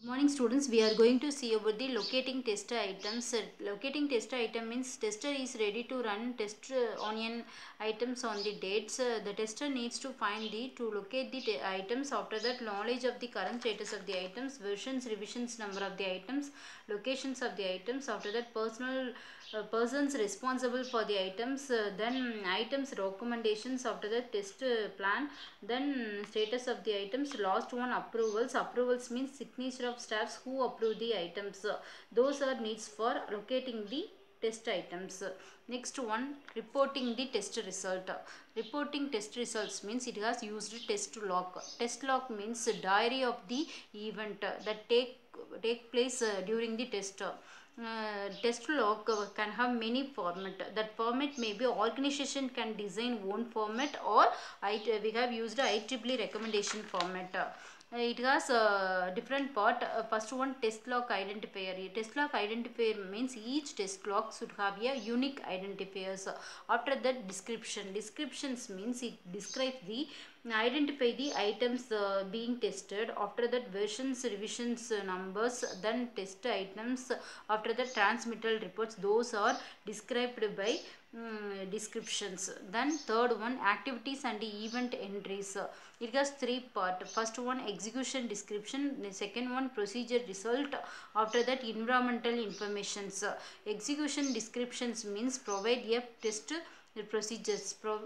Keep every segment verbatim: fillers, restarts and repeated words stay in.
Morning students, we are going to see about the locating tester items. Uh, locating tester item means tester is ready to run test uh, onion items on the dates. Uh, the tester needs to find the to locate the items. After that, knowledge of the current status of the items, versions, revisions, number of the items, locations of the items. After that, personal uh, persons responsible for the items, uh, then items recommendations. After that, test uh, plan, then status of the items. Last one, approvals. Approvals means signature of staffs who approve the items. Uh, those are needs for locating the test items. Next one, reporting the test result. Reporting test results means it has used test log. Test log means diary of the event uh, that take take place uh, during the test. Uh, test log uh, can have many format. That format may be organization can design one format, or I, we have used I triple E recommendation format. Uh, it has a different part. Uh, first one, test log identifier. Test log identifier means each test log should have a unique identifiers. After that, description. Descriptions means it describes the identify the items uh, being tested. After that, versions, revisions, uh, numbers, then test items. After the transmittal reports, those are described by um, descriptions. Then third one, activities and event entries. It has three part. First one, execution description. The second one, procedure result. After that, environmental informations. Execution descriptions means provide a test procedures. Pro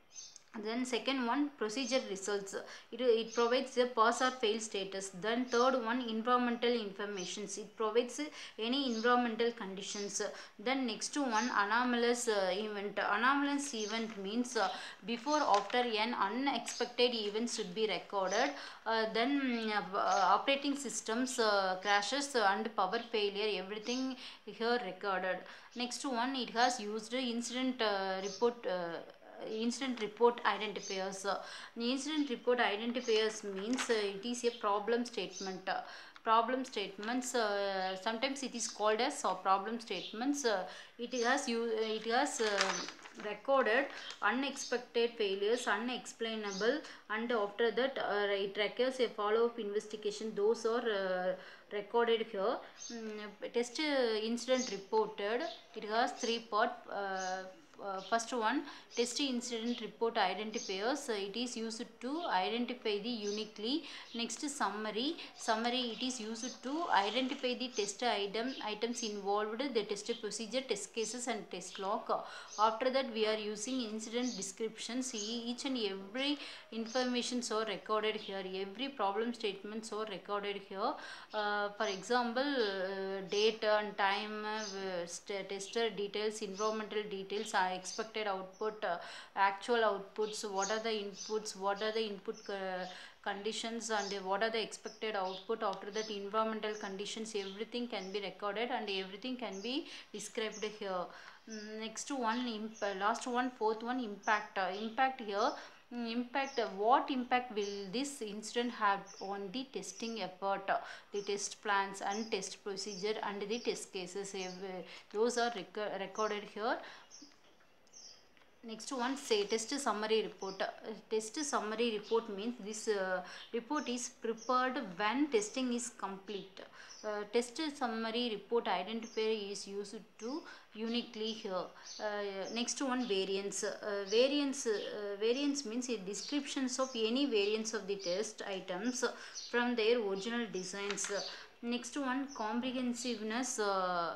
then second one, procedure results. It, it provides the pass or fail status. Then third one, environmental informations. It provides any environmental conditions. Then next one, anomalous uh, event. Anomalous event means uh, before after an unexpected event should be recorded. Uh, then uh, operating systems uh, crashes and power failure, everything here recorded. Next one, it has used incident uh, report uh, incident report identifiers. Uh, the incident report identifiers means uh, it is a problem statement. Uh, problem statements, uh, sometimes it is called as uh, problem statements. Uh, it has you it has uh, recorded unexpected failures, unexplainable, and after that uh, it requires a follow-up investigation. Those are uh, recorded here. Mm, test uh, incident reported, it has three part. uh, uh, first one, test incident report identifiers. Uh, it is used to identify the uniquely. Next, summary. Summary, it is used to identify the test item items involved, the test procedure, test cases, and test log. After that, we are using incident descriptions. Each and every informations are recorded here. Every problem statements are recorded here. Uh, for example, uh, date and time, uh, tester details, environmental details, uh, expected output, uh, actual outputs, what are the inputs, what are the input uh, conditions, and what are the expected output. After that, environmental conditions, everything can be recorded and everything can be described here. Mm, next one, imp last one, fourth one, impact. Uh, impact here. Mm, impact, uh, what impact will this incident have on the testing effort, uh, the test plans and test procedure and the test cases. Uh, those are rec recorded here. Next one, say test summary report. Uh, test summary report means this uh, report is prepared when testing is complete. Uh, test summary report identifier is used to uniquely here. Uh, next one, variance. Uh, variance uh, variance means a descriptions of any variance of the test items from their original designs. Uh, next one, comprehensiveness. Uh,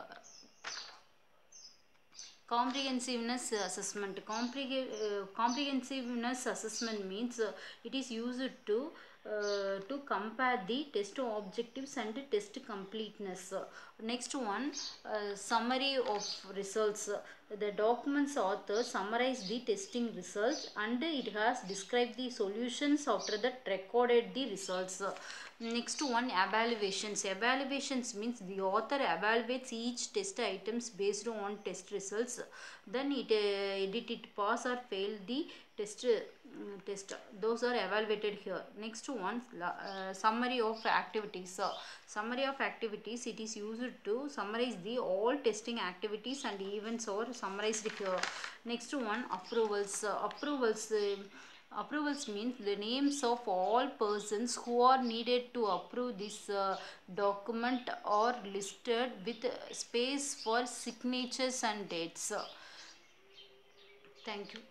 comprehensiveness assessment. Compreh uh, comprehensiveness assessment means uh, it is used to uh, to compare the test objectives and test completeness. Uh, next one, uh, summary of results. The documents author summarize the testing results and it has described the solutions. After that, recorded the results. Uh, next one, evaluations. Evaluations means the author evaluates each test items based on test results. Then it uh, did it pass or fail the test uh, test. Those are evaluated here. Next one, uh, summary of activities. Uh, summary of activities, it is used to summarize the all testing activities and events are summarized here. Next one, approvals. Uh, approvals. Uh, Approvals means the names of all persons who are needed to approve this uh, document are listed with space for signatures and dates. Thank you.